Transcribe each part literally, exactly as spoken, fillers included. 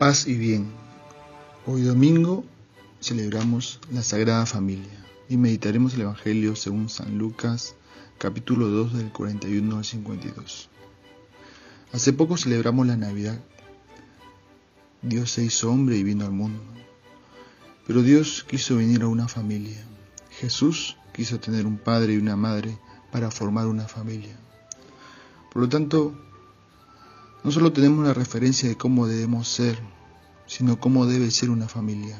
Paz y bien. Hoy domingo celebramos la Sagrada Familia y meditaremos el Evangelio según San Lucas, capítulo dos, del cuarenta y uno al cincuenta y dos. Hace poco celebramos la Navidad. Dios se hizo hombre y vino al mundo. Pero Dios quiso venir a una familia. Jesús quiso tener un padre y una madre para formar una familia. Por lo tanto, no solo tenemos la referencia de cómo debemos ser, sino cómo debe ser una familia.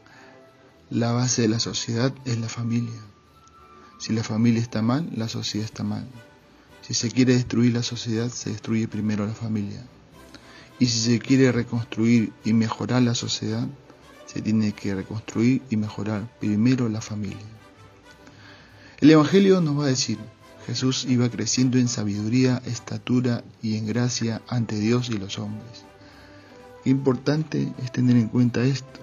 La base de la sociedad es la familia. Si la familia está mal, la sociedad está mal. Si se quiere destruir la sociedad, se destruye primero la familia. Y si se quiere reconstruir y mejorar la sociedad, se tiene que reconstruir y mejorar primero la familia. El Evangelio nos va a decir: Jesús iba creciendo en sabiduría, estatura y en gracia ante Dios y los hombres. Qué importante es tener en cuenta esto.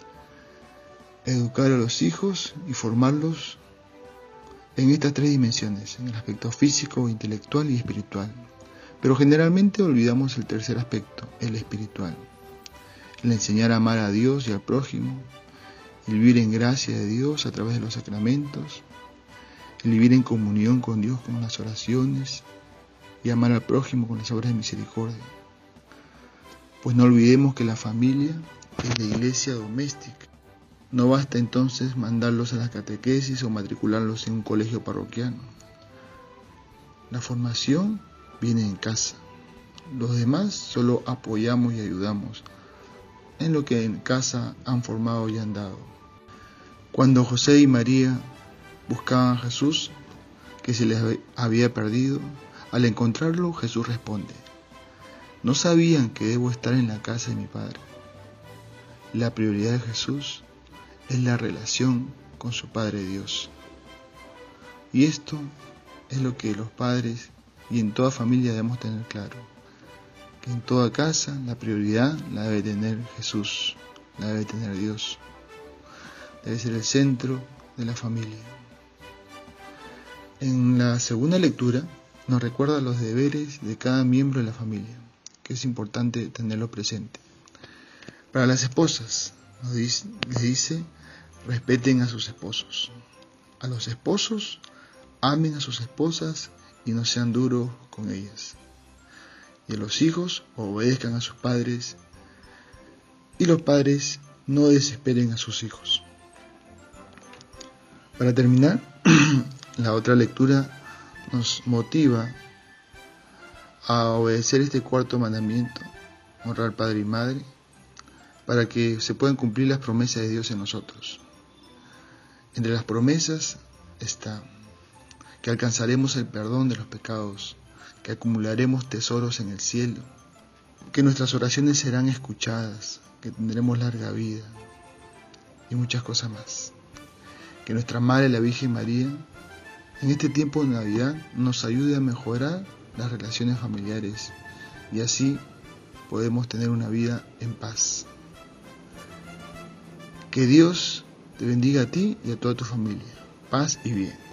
Educar a los hijos y formarlos en estas tres dimensiones, en el aspecto físico, intelectual y espiritual. Pero generalmente olvidamos el tercer aspecto, el espiritual. El enseñar a amar a Dios y al prójimo, el vivir en gracia de Dios a través de los sacramentos, el vivir en comunión con Dios con las oraciones y amar al prójimo con las obras de misericordia. Pues no olvidemos que la familia es la iglesia doméstica. No basta entonces mandarlos a la catequesis o matricularlos en un colegio parroquiano. La formación viene en casa. Los demás solo apoyamos y ayudamos en lo que en casa han formado y han dado. Cuando José y María buscaban a Jesús, que se les había perdido, al encontrarlo Jesús responde: no sabían que debo estar en la casa de mi Padre. La prioridad de Jesús es la relación con su Padre Dios. Y esto es lo que los padres y en toda familia debemos tener claro, que en toda casa la prioridad la debe tener Jesús, la debe tener Dios. Debe ser el centro de la familia. En la segunda lectura nos recuerda los deberes de cada miembro de la familia, que es importante tenerlo presente. Para las esposas, nos dice, les dice, respeten a sus esposos. A los esposos, amen a sus esposas y no sean duros con ellas. Y a los hijos, obedezcan a sus padres. Y los padres, no desesperen a sus hijos. Para terminar, la otra lectura nos motiva a obedecer este cuarto mandamiento, honrar padre y madre, para que se puedan cumplir las promesas de Dios en nosotros. Entre las promesas está que alcanzaremos el perdón de los pecados, que acumularemos tesoros en el cielo, que nuestras oraciones serán escuchadas, que tendremos larga vida y muchas cosas más. Que nuestra Madre, la Virgen María, en este tiempo de Navidad nos ayude a mejorar las relaciones familiares y así podemos tener una vida en paz. Que Dios te bendiga a ti y a toda tu familia. Paz y bien.